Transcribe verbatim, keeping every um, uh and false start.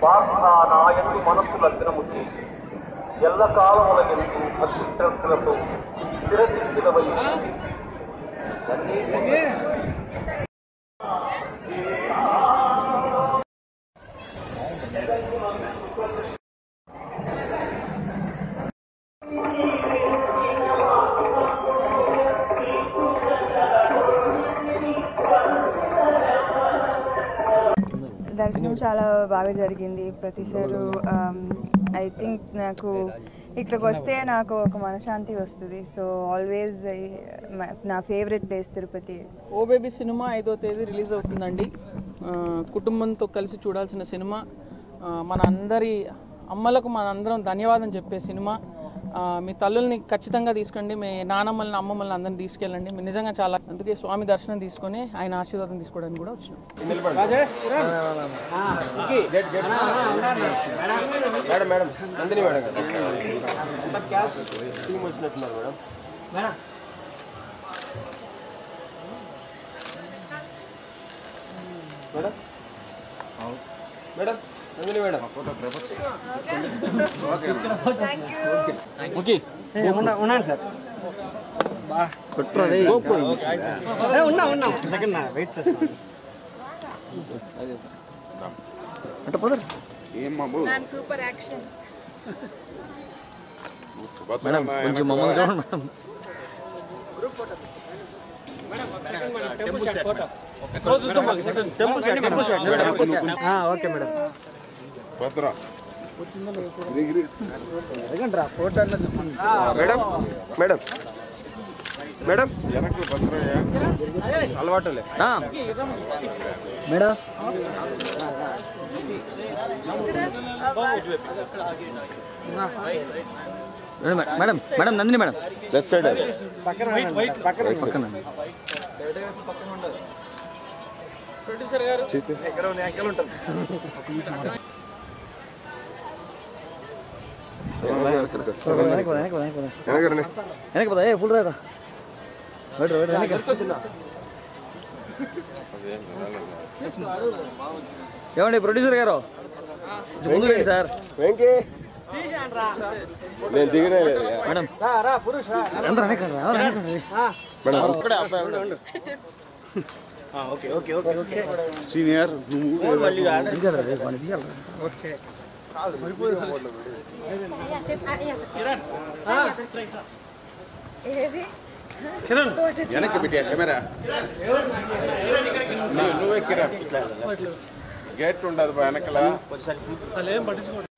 బాగా నాయకు మనస్సు లగ్నము చేసి ఎల్లకాలముల ఎందు భక్తి శ్రద్ధలతో స్థిరశిక్షితమై దర్శనం చాలా బాగా జరిగింది. ప్రతిసారి ఐ థింక్ నాకు ఇక్కడికి వస్తే నాకు ఒక మనశ్శాంతి వస్తుంది. సో ఆల్వేస్ నా favourite place Tirupati. Oh Baby సినిమా ఐదో తేదీ రిలీజ్ అవుతుందండి. కుటుంబంతో కలిసి చూడాల్సిన సినిమా. మన అందరి అమ్మలకు మన అందరం ధన్యవాదం చెప్పే సినిమా. మీ తల్లుల్ని ఖచ్చితంగా తీసుకోండి, మీ నానమ్మల్ని అమ్మమ్మల్ని అందరిని తీసుకెళ్ళండి. మీరు నిజంగా చాలా, అందుకే స్వామి దర్శనం తీసుకొని ఆయన ఆశీర్వాదం తీసుకోవడానికి కూడా వచ్చినాం. మేడం నందిని మేడం ఓకే ఉన్నాను సార్. ఉన్నా ఉన్నా సెకండ్ వెయిట్ చేస్తాను. సూపర్ యాక్షన్ మేడం కొంచెం మమ్మల్ని చూడండి madam. Okay madam. Madam madam madam అలవాటులే madam madam madam Nandini madam left side producer గారు వెనక పదా ఏ ఫుల్ రాదా ఏమండి ప్రొడ్యూసర్ గారు ముందు రండి సార్. వెంకీ నేను దిగనే లేదు మేడం అందరూ వెనకండి madam. Okay okay okay okay senior వెనక్కి పెట్టా కెమెరా నువ్వే కిరణ్ గేట్ ఉండదు వెనకలా.